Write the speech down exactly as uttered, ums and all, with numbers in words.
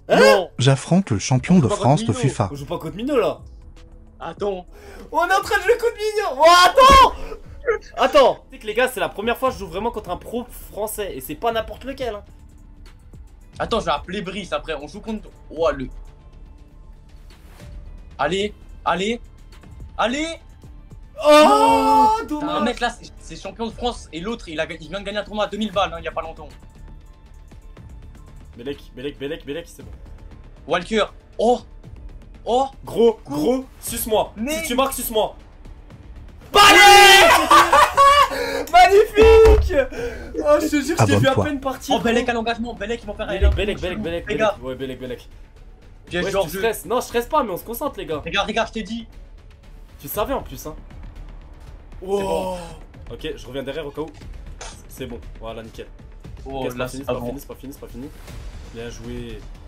Hein? Non. J'affronte le champion de France de FIFA. On joue pas contre Mino là. Attends. On est en train de jouer contre Mino. Oh, attends. Attends. Tu sais que les gars, c'est la première fois que je joue vraiment contre un pro français. Et c'est pas n'importe lequel. Hein. Attends, je vais appeler Brice après. On joue contre. Oh, le. Allez. Allez. Allez. Oh, T'as dommage. un mec là, c'est- c'est champion de France. Et l'autre, il, a... il vient de gagner un tournoi à deux mille balles, hein, il y a pas longtemps. Belek, Belek, Belek, Belek, c'est bon. Walker. Oh. Oh. Gros, gros, suce-moi. Mais- Si tu marques, suce-moi. Balek. Magnifique. Oh, je te jure, je t'ai vu à Abonne-toi. peine partir. Oh, Belek à l'engagement. Belek, ils vont faire un. Belek, Belek, Belek, Belek, Les Belek. gars, Ouais, Belek, Belek. piège Ouais, genre tu jeu. stresses. Non, je stresse pas, mais on se concentre, les gars. Regarde, regarde, je t'ai dit. Tu savais en plus, hein. bon. Ok, je reviens derrière au cas où. C'est bon, voilà, nickel. Oh, Ok, c'est là, pas fini, c'est c'est pas pas bon. fini, c'est pas fini, c'est pas fini. Bien joué.